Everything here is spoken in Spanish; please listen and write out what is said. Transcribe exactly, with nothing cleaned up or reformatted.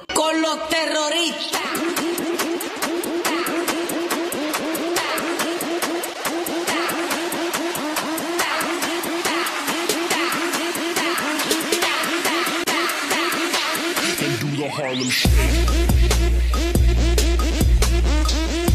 Con los terroristas. And do the Harlem Shake.